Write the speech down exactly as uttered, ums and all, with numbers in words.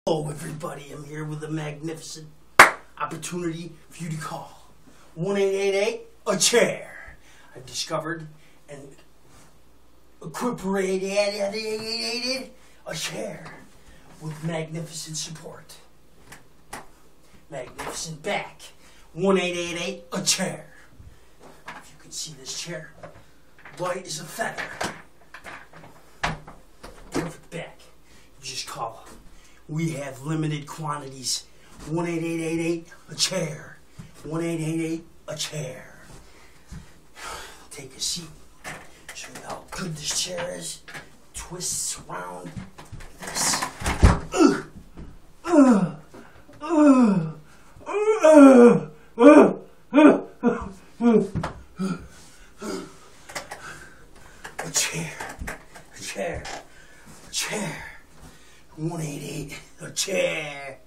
Hello everybody, I'm here with a magnificent opportunity for you to call one eight eight eight a chair. I've discovered and incorporated a chair with magnificent support. Magnificent back. one eight eight eight a chair. If you can see this chair, light as a feather. Perfect back. You just call. We have limited quantities. one eight eight eight eight a chair. one eight eight eight a chair. Take a seat. Show you how good this chair is. Twists around this. Uh, uh, uh, uh, uh, a chair. A chair. A chair. one eight eight a chair.